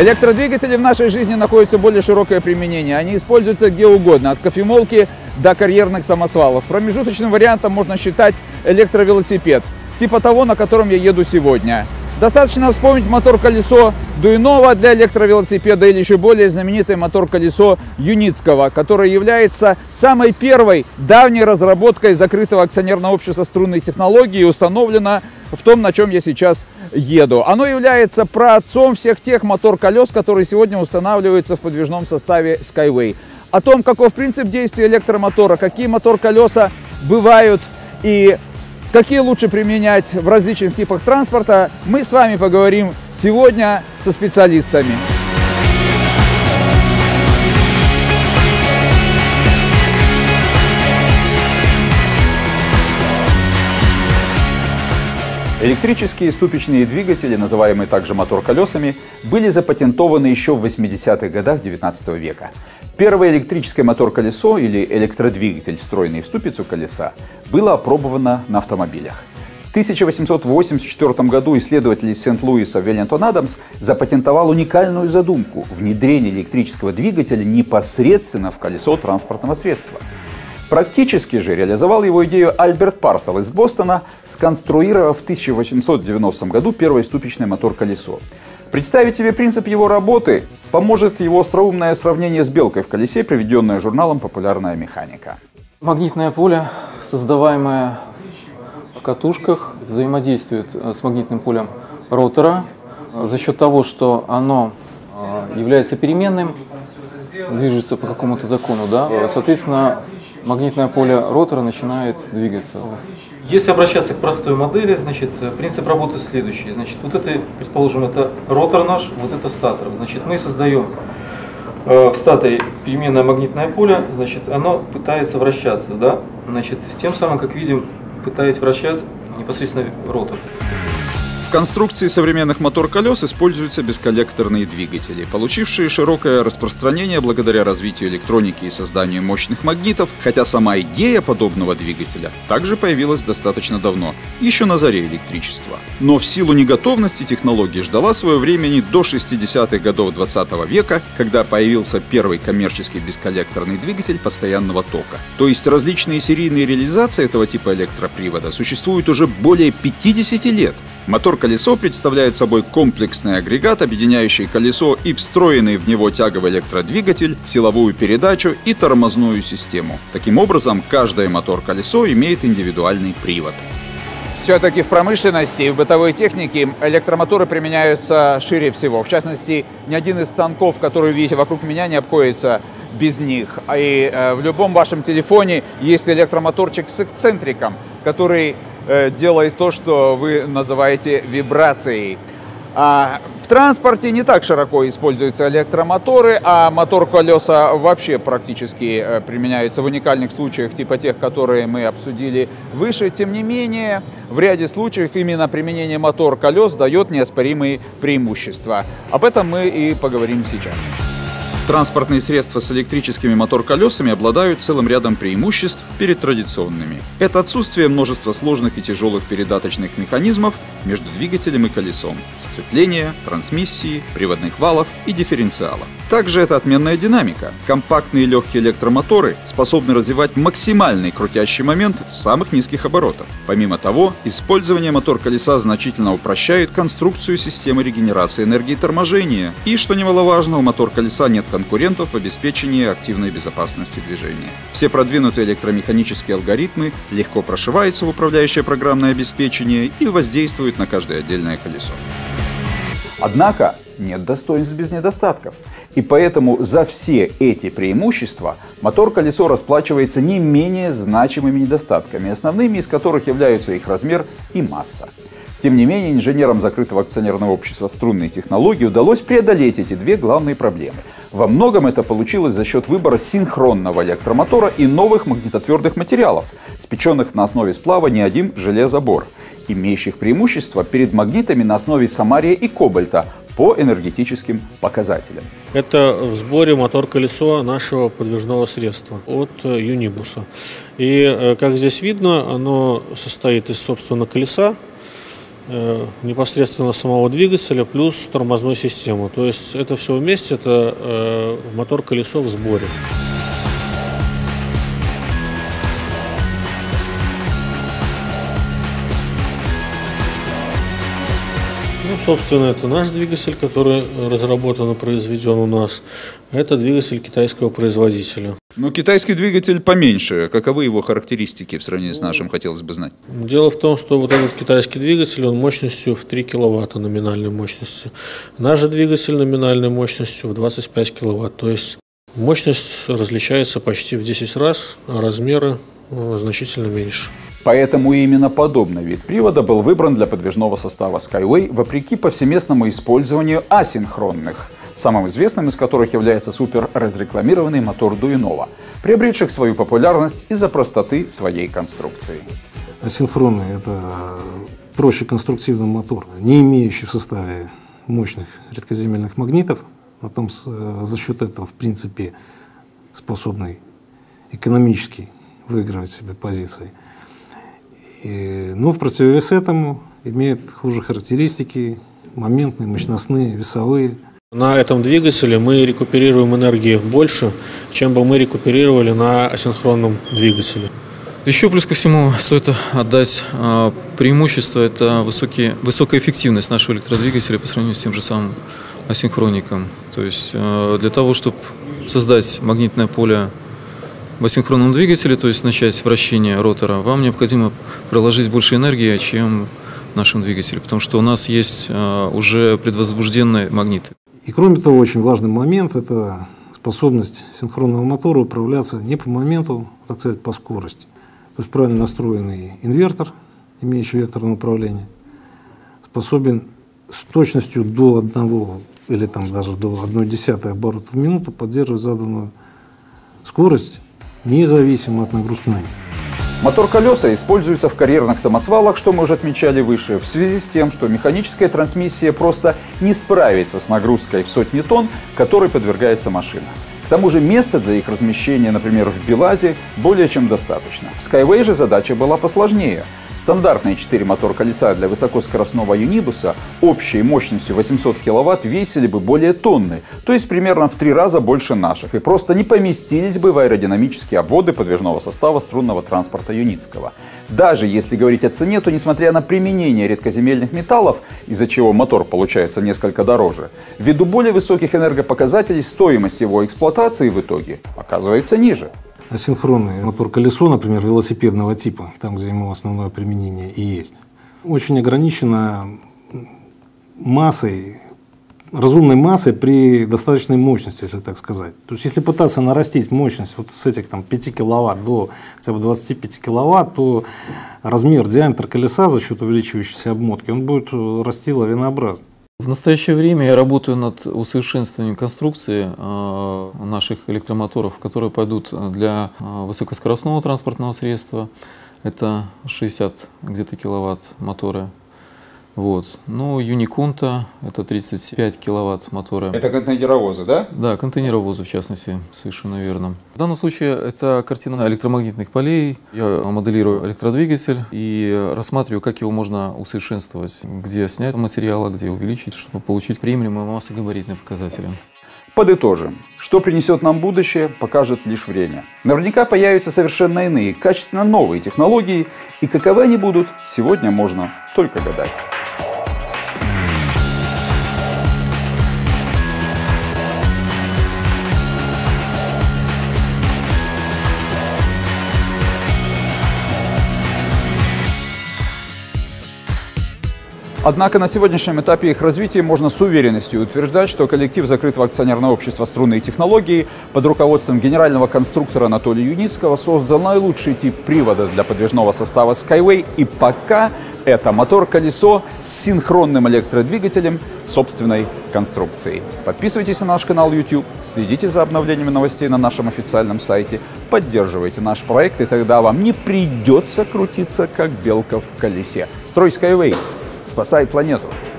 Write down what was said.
Электродвигатели в нашей жизни находят более широкое применение. Они используются где угодно, от кофемолки до карьерных самосвалов. Промежуточным вариантом можно считать электровелосипед, типа того, на котором я еду сегодня. Достаточно вспомнить мотор-колесо Дуйнова для электровелосипеда или еще более знаменитый мотор-колесо Юницкого, который является самой первой давней разработкой закрытого акционерного общества струнной технологии и установлено в том, на чем я сейчас еду. Оно является праотцом всех тех мотор-колес, которые сегодня устанавливаются в подвижном составе Skyway. О том, каков принцип действия электромотора, какие мотор-колеса бывают и какие лучше применять в различных типах транспорта, мы с вами поговорим сегодня со специалистами. Электрические ступичные двигатели, называемые также мотор-колесами, были запатентованы еще в 80-х годах XIX века. Первое электрическое мотор-колесо или электродвигатель, встроенный в ступицу колеса, было опробовано на автомобилях. В 1884 году исследователь из Сент-Луиса Веллингтон Адамс запатентовал уникальную задумку – внедрение электрического двигателя непосредственно в колесо транспортного средства. Практически же реализовал его идею Альберт Парсел из Бостона, сконструировав в 1890 году первое ступичное мотор-колесо. Представить себе принцип его работы поможет его остроумное сравнение с белкой в колесе, приведенное журналом «Популярная механика». Магнитное поле, создаваемое в катушках, взаимодействует с магнитным полем ротора за счет того, что оно является переменным, движется по какому-то закону, да? Соответственно, магнитное поле ротора начинает двигаться. Если обращаться к простой модели, значит, принцип работы следующий. Значит, вот это, предположим, это ротор наш, вот это статор. Значит, мы создаем в статоре переменное магнитное поле, значит, оно пытается вращаться, да? Значит, тем самым, как видим, пытается вращать непосредственно ротор. В конструкции современных мотор-колес используются бесколлекторные двигатели, получившие широкое распространение благодаря развитию электроники и созданию мощных магнитов, хотя сама идея подобного двигателя также появилась достаточно давно, еще на заре электричества. Но в силу неготовности технологии ждала свое времени до 60-х годов 20 века, когда появился первый коммерческий бесколлекторный двигатель постоянного тока. То есть различные серийные реализации этого типа электропривода существуют уже более 50 лет. Мотор-колесо представляет собой комплексный агрегат, объединяющий колесо и встроенный в него тяговый электродвигатель, силовую передачу и тормозную систему. Таким образом, каждое мотор-колесо имеет индивидуальный привод. Все-таки в промышленности и в бытовой технике электромоторы применяются шире всего. В частности, ни один из станков, которые видите вокруг меня, не обходится без них. И в любом вашем телефоне есть электромоторчик с эксцентриком, который делает то, что вы называете вибрацией. В транспорте не так широко используются электромоторы, а мотор-колеса вообще практически применяются в уникальных случаях, типа тех, которые мы обсудили выше. Тем не менее, в ряде случаев именно применение мотор-колес дает неоспоримые преимущества. Об этом мы и поговорим сейчас. Транспортные средства с электрическими мотор-колесами обладают целым рядом преимуществ перед традиционными. Это отсутствие множества сложных и тяжелых передаточных механизмов между двигателем и колесом, сцепления, трансмиссии, приводных валов и дифференциала. Также это отменная динамика. Компактные легкие электромоторы способны развивать максимальный крутящий момент с самых низких оборотов. Помимо того, использование мотор-колеса значительно упрощает конструкцию системы регенерации энергии торможения. И, что немаловажно, у мотор-колеса нет конкурентов в обеспечении активной безопасности движения. Все продвинутые электромеханические алгоритмы легко прошиваются в управляющее программное обеспечение и воздействуют на каждое отдельное колесо. Однако нет достоинств без недостатков. И поэтому за все эти преимущества мотор-колесо расплачивается не менее значимыми недостатками, основными из которых являются их размер и масса. Тем не менее, инженерам закрытого акционерного общества струнной технологии удалось преодолеть эти две главные проблемы. Во многом это получилось за счет выбора синхронного электромотора и новых магнитотвердых материалов, спеченных на основе сплава неодим-железобор, имеющих преимущество перед магнитами на основе самария и кобальта по энергетическим показателям. Это в сборе мотор-колесо нашего подвижного средства от Юнибуса. И, как здесь видно, оно состоит из, собственно, колеса, непосредственно самого двигателя плюс тормозной системы. То есть это все вместе, это мотор-колесо в сборе. Ну, собственно, это наш двигатель, который разработан и произведен у нас. Это двигатель китайского производителя. Но китайский двигатель поменьше. Каковы его характеристики в сравнении с нашим, хотелось бы знать? Дело в том, что вот этот китайский двигатель, он мощностью в 3 киловатта номинальной мощности. Наш же двигатель номинальной мощностью в 25 киловатт. То есть мощность различается почти в 10 раз, а размеры значительно меньше. Поэтому именно подобный вид привода был выбран для подвижного состава Skyway, вопреки повсеместному использованию асинхронных, самым известным из которых является супер разрекламированный мотор Дуинова, приобретший свою популярность из-за простоты своей конструкции. Асинхронный – это проще конструктивный мотор, не имеющий в составе мощных редкоземельных магнитов, потом за счет этого, в принципе, способный экономически выигрывать себе позиции. Но в противовес этому имеет хуже характеристики, моментные, мощностные, весовые. На этом двигателе мы рекуперируем энергии больше, чем бы мы рекуперировали на асинхронном двигателе. Еще плюс ко всему стоит отдать преимущество – это высокая эффективность нашего электродвигателя по сравнению с тем же самым асинхроником. То есть для того, чтобы создать магнитное поле в асинхронном двигателе, то есть начать вращение ротора, вам необходимо приложить больше энергии, чем в нашем двигателе, потому что у нас есть уже предвозбужденные магниты. И кроме того, очень важный момент – это способность синхронного мотора управляться не по моменту, так сказать, по скорости. То есть правильно настроенный инвертор, имеющий векторное управление, способен с точностью до 1 или там даже до 1/10 оборота в минуту поддерживать заданную скорость, независимо от нагрузки на них. Мотор-колеса используются в карьерных самосвалах, что мы уже отмечали выше, в связи с тем, что механическая трансмиссия просто не справится с нагрузкой в сотни тонн, которой подвергается машина. К тому же места для их размещения, например, в БелАЗе, более чем достаточно. В Skyway же задача была посложнее. Стандартные 4 мотор-колеса для высокоскоростного юнибуса общей мощностью 800 киловатт весили бы более тонны, то есть примерно в 3 раза больше наших, и просто не поместились бы в аэродинамические обводы подвижного состава струнного транспорта Юницкого. Даже если говорить о цене, то несмотря на применение редкоземельных металлов, из-за чего мотор получается несколько дороже, ввиду более высоких энергопоказателей стоимость его эксплуатации в итоге оказывается ниже. Асинхронный мотор-колесо, например, велосипедного типа, там, где ему основное применение и есть, очень ограничено массой, разумной массой при достаточной мощности, если так сказать. То есть, если пытаться нарастить мощность вот с этих там, 5 киловатт до хотя бы 25 киловатт, то размер, диаметр колеса за счет увеличивающейся обмотки, он будет расти лавинообразно. В настоящее время я работаю над усовершенствованием конструкции наших электромоторов, которые пойдут для высокоскоростного транспортного средства. Это 60 где-то киловатт моторы. Вот. Ну, Юникунта – это 35 киловатт моторы. Это контейнеровозы, да? Да, контейнеровозы, в частности, совершенно верно. В данном случае это картина электромагнитных полей. Я моделирую электродвигатель и рассматриваю, как его можно усовершенствовать, где снять материалы, где увеличить, чтобы получить приемлемые массогабаритные показатели. Подытожим. Что принесет нам будущее, покажет лишь время. Наверняка появятся совершенно иные, качественно новые технологии, и каковы они будут, сегодня можно только гадать. Однако на сегодняшнем этапе их развития можно с уверенностью утверждать, что коллектив закрытого акционерного общества «Струнные технологии» под руководством генерального конструктора Анатолия Юницкого создал наилучший тип привода для подвижного состава Skyway, и пока это мотор-колесо с синхронным электродвигателем собственной конструкции. Подписывайтесь на наш канал YouTube, следите за обновлениями новостей на нашем официальном сайте, поддерживайте наш проект, и тогда вам не придется крутиться, как белка в колесе. Строй Skyway! Спасай планету!